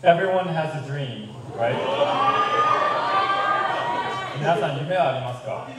Everyone has a dream, right? 皆さん夢はありますか？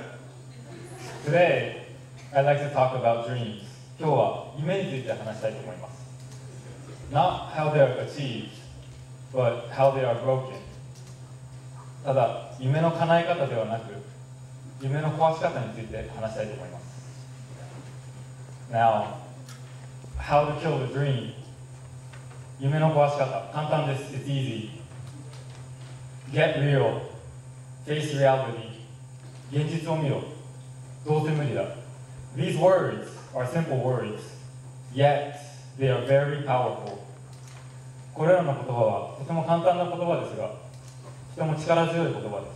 Today, I'd like to talk about dreams. 今日は夢について話したいと思います。Not how they are achieved, but how they are broken. ただ、夢の叶え方ではなく、夢の壊し方について話したいと思います。Now, how to kill the dream. 夢の壊し方、簡単です。It's easy. Get real. Face reality. 現実を見ろ。どうせ無理だ。These words are simple words, yet they are very powerful. これらの言葉はとても簡単な言葉ですが、とても力強い言葉です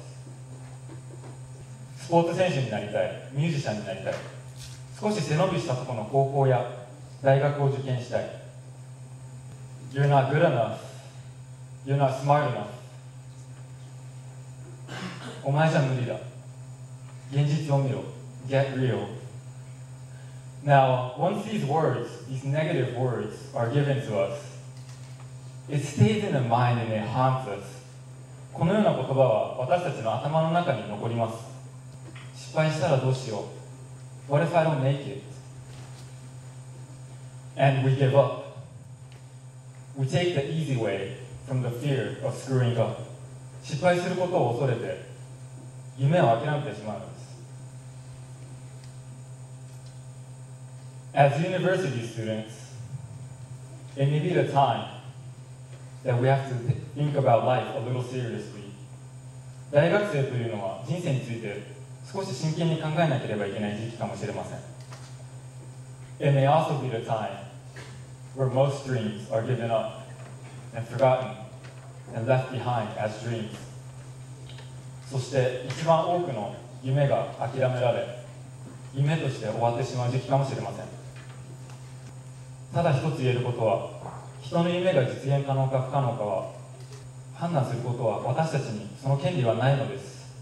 。スポーツ選手になりたい、ミュージシャンになりたい、少し背伸びしたところの高校や大学を受験したい。You're not good enough. You're not smart enough. お前じゃ無理だ。現実を見ろ。Get real. Now, once these words, these negative words, are given to us, it stays in the mind and it haunts us. このような言葉は私たちの頭の中に残ります。失敗したらどうしよう。What if I don't make it? And we give up. We take the easy way from the fear of screwing up. 失敗することを恐れて夢を諦めてしまうのです。As university students, it may be the time that we have to think about life a little seriously. 大学生というのは人生について少し真剣に考えなければいけない時期かもしれません。It may also be the time where most dreams are given up and forgotten and left behind as dreams. そして一番多くの夢が諦められ、夢として終わってしまう時期かもしれません。ただ一つ言えることは、人の夢が実現可能か不可能かは判断することは私たちにその権利はないのです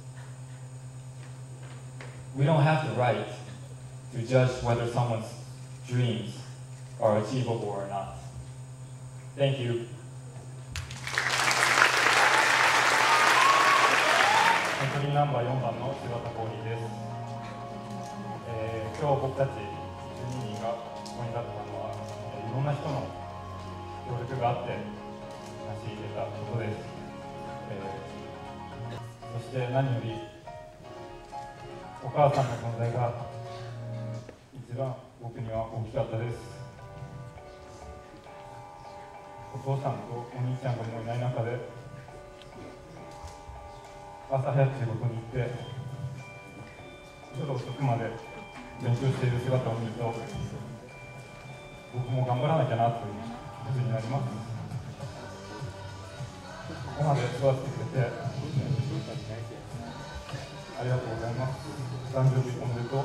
。We don't have the right to judge whether someone's dreams are achievable or not. Thank you. エントリーナンバー4番の柴田浩二です。今日僕たち12人がここに立ったのは、いろんな人の協力があって成し得たことです。そして何よりお母さんの存在が一番僕には大きかったです。お父さんとお兄ちゃんがもういない中で朝早く仕事に行って夜遅くまで勉強している姿を見ると僕も頑張らなきゃなという気持ちになります。ここまで育ててくれてありがとうございます。誕生日おめでとう。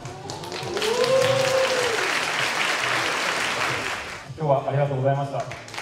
今日はありがとうございました。